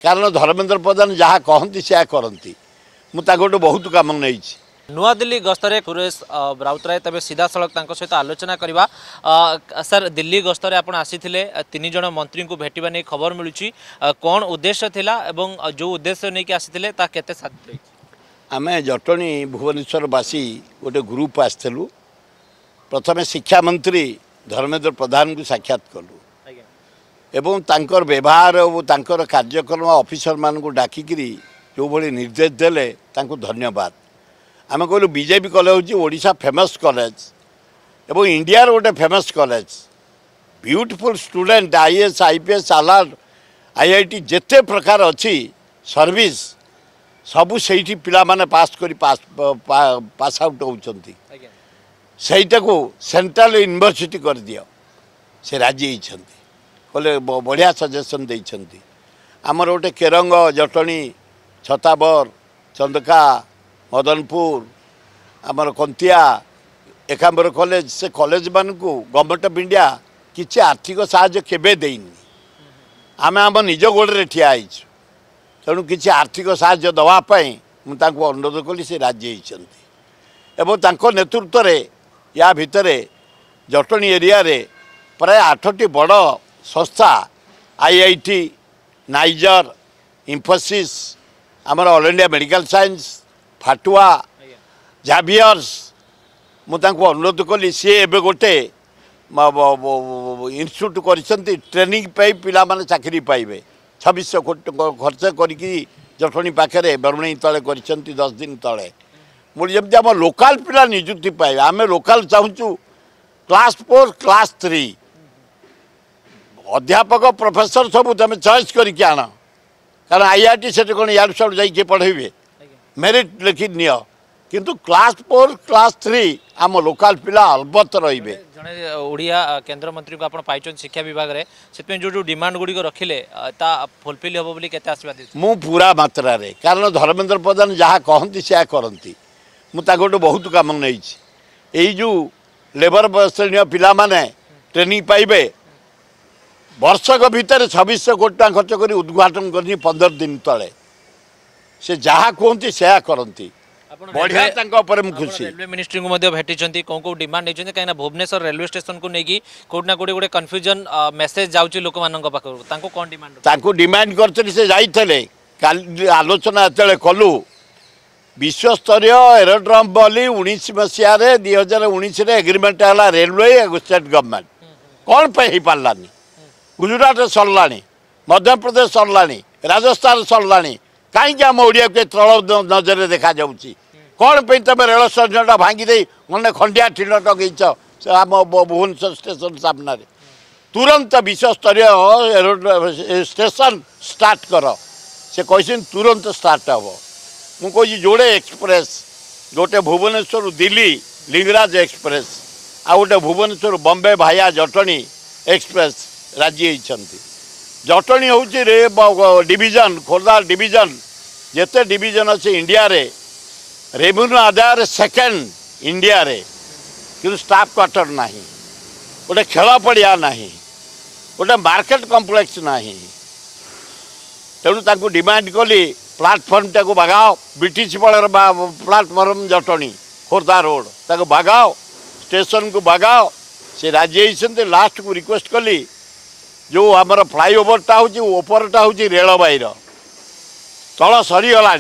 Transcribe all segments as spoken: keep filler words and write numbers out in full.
कारण धर्मेंद्र प्रधान जहाँ कहती से करती मुझे बहुत काम नहीं। नुआ दिल्ली गस्तरे सुरेश राउतराय तबे सीधा सड़क सहित आलोचना करवा। सर दिल्ली गस्तरे आपण आसीथिले तीन जन मंत्री को भेटिबा नै खबर मिलुची कौन उद्देश्य थिला एवं जो उद्देश्य नै कि आसीथिले ता केते साथ आमे जटणी भुवनेश्वरवासी गोटे ग्रुप आसलु। प्रथम शिक्षा मंत्री धर्मेंद्र प्रधान को साक्षात कलु एवं तांकर व्यवहार और तांकर कार्यक्रम ऑफिसर मान को डाकिकी जो भली निर्देश देले तांको धन्यवाद। आम कहलु बीजेपी कॉलेज हूँ ओडिशा फेमस कॉलेज एवं इंडिया गोटे famous college beautiful student IAS IPS आलार आईआईटी जिते प्रकार अच्छी सर्विस सबू से पिला माने पास करी पास पास आउट होती सहीटा को सेंट्रल यूनिवर्सिटी कर दियो से राजी होती कहले बढ़िया सजेसन देइछंती। आमर गोटे केरंग जटणी छताबर चंदका मदनपुर आमर कंतिया एकांबर कॉलेज से कॉलेज मान को गवर्नमेंट ऑफ इंडिया किसी आर्थिक साहाय्य केबे देइनी। आमे आम निज गोड़े ठिया तेणु किसी आर्थिक साहाय्य दवापाई मुझे अनुरोध कली से राजी होती एवं तांको नेतृत्व रे या भितरे जटणी एरिया रे प्राय आठटी बड़ संस्था आईआईटी नाइजर इंफोसिस आमर ऑल इंडिया मेडिकल साइंस फाटुआ जाभियर्स मुझे अनुरोध कली सी एवं गोटे इन्स्टिट्यूट कर ट्रेनिंग पाई पिला माने चाकरी पाइबे छब्बीस कोटी खर्च करी जटणी पाखे बरमणी तले कर दस दिन तले मुझे जमी आम लोकाल पिला निजुक्ति पाइबे आम लोकाल चाहूँ क्लास फोर क्लास थ्री अध्यापक प्रोफेसर सब तुम चॉइस करके आण कारण आईआईटी से कौन यार सब जाइए पढ़ेबे मेरिट लिखि नियो किंतु क्लास फोर क्लास थ्री आम लोकाल पिला अलबत रहिबे। जने ओडिया केंद्र मंत्री को आपण पाइचन शिक्षा विभाग रे सेतमे जो जो डिमांड गुडी को रखिले ता फुलफिल होबो बोली केते आशीर्वाद दे मु पूरा मात्रा रे कारण धर्मेंद्र प्रधान जहाँ कहती से करती मुझे बहुत काम नहीं। यही जो लेबर श्रेणी पिला माने ट्रेनिंग पाइबे वर्षक भितर छब्बीस कोटी टाँग खर्च कर उद्घाटन कर पंदर दिन तले से जहाँ कहती से करती बढ़िया खुशी। रेलवे मिनिस्ट्री को मध्य भेटी कौन कौ डिमांड नहीं कहीं भुवनेश्वर रेलवे स्टेशन को लेकिन कोटना कोटी गोटे कन्फ्यूजन मेसेज जाऊँगी लोक पाखक कौन डिमांड तांको डिमांड करते से जाइए काली आलोचना जो कलु विश्वस्तरीय एरोड्रम बोली उन्नीस मसीह दुई हजार उन्नीस एग्रीमेंट है रेलवे स्टेट गवर्नमेंट कौन पे हो पारानी गुजरात सरला मध्य प्रदेश सरला राजस्थान सरला कहीं आम ओडिया के तल नजर देखा जाऊँगी कौन पे तुम रेल स्टेशन भांगी दे मैंने खंडिया टीन टगेच आम भुवनेश्वर स्टेशन सामने तुरंत विश्वस्तरीय स्टेशन स्टार्ट कर से कही तुरंत स्टार्ट हम मुझे जोड़े एक्सप्रेस गोटे भुवनेश्वर दिल्ली लिंगराज एक्सप्रेस आ गोटे भुवनेश्वर बॉम्बे भाया जटणी एक्सप्रेस राजी होती। जटणी हूँ डिविजन खोर्धा डिविजन जिते डिविजन अच्छे इंडिया रे रेवेन्यू आदाय सेकेंड इंडिया रे कि स्टाफ क्वार्टर ना गोटे खेल पड़िया ना गोटे मार्केट कम्प्लेक्स ना तेणु डिमांड कली प्लाटफर्म टाक बागाओ ब्रिटिश बल प्लाटफर्म जटणी खोर्धा रोड ताको बागाओ स्टेशन को बागाओ से राजी होती। लास्ट को रिक्वेस्ट कली जो आमर फ्लाईओवरटा हूँ उपरटा हूँ रेलवाई तल सरीगला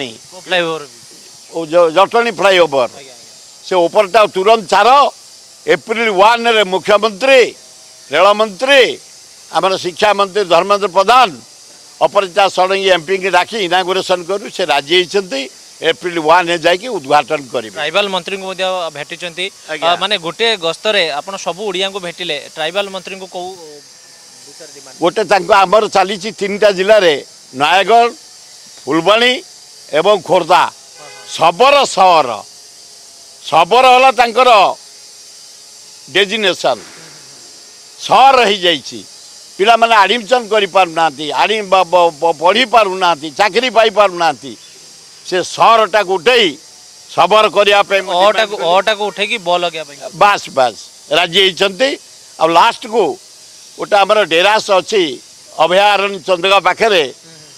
जटणी फ्लाईओवर से उपरटा तुरंत छाड़ एप्रिल वन रे मुख्यमंत्री रेलमंत्री आमर शिक्षा मंत्री धर्मेंद्र प्रधान अपराजिता षडंगी एमपी की डाकी इनागुरेसन करूँ से राजी होती एप्रिल वन जाकि उद्घाटन करेंगे। ट्राइबल मंत्री को भेटी माने गोटे गस्तरे आपण सब ओडिया को भेटिले ट्राइबल मंत्री को कहू गोटे आमर चली तीन टा जिले में नयगढ़ फुलबाणी एवं खोर्धा सबर सहर सबर है डेजिनेशन सहर हो जाइए पिला माने एडमिशन करि पारुना आड़ी पढ़ी पारुना चाकरी पाई पारुना से सहरटा को उठे सबल करने उठे बल बास बास राजी होती। लास्ट को गोटे आमर डेरास अच्छी अभयारण्य चंदका पाखे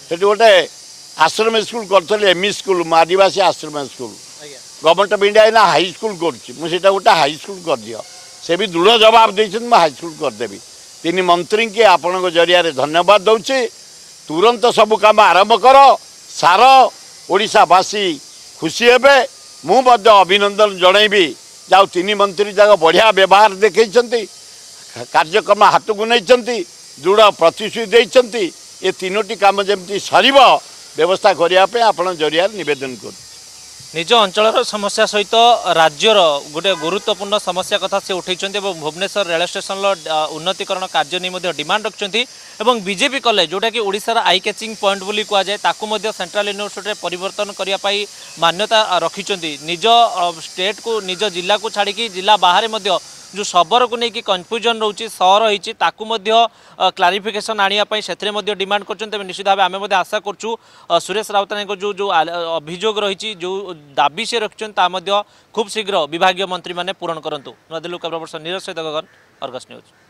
से गोटे आश्रम स्कूल कर एमई स्कूल आदिवासी आश्रम स्कूल गवर्नमेंट ऑफ इंडिया ना हाई स्कूल कर गोटे हाई स्कूल कर दियो से भी दृढ़ जवाब देते हाई स्कूल करदेवी तीन मंत्री की आपण जरिया धन्यवाद दूचे तुरंत सब काम आरंभ कर सार ओडिशावासी खुशी हेबे मु अभिनंदन जनइबी जाओ तीन मंत्री जाक बढ़िया व्यवहार देखते कार्यक्रम हाथ को नहीं दृढ़ प्रतिश्रुति देते ये तीनोटी काम जमी सर व्यवस्था करने आपण जरिया निवेदन कर निज अंचल समस्या सहित राज्यर गोटे गुरुत्वपूर्ण समस्या कथा से उठे भुवनेश्वर रेल स्टेशन उन्नतीकरण कार्य नहीं डिमांड रखिंट बीजेपी कॉलेज जोटा कि ओडिशार आई कैचिंग पॉइंट बोली कह जाए ताकू सेंट्रल यूनिवर्सिटी परिवर्तन करने मान्यता रखिंट निज स्टेट को निज जिला को छाड़ी जिला बाहर जो शबर को लेकिन कन्फ्यूजन रोचे सहर होती क्लारिफिकेशन आने से डिमांड कर निश्चित भाव आम आशा करूँ सुरेश राउतराय जो जो अभियोग रही जो दाबी से रखिंट खूब शीघ्र विभाग मंत्री मैंने पूरण करूँ नदिल्ली नीरज सहित गगन अर्गस न्यूज।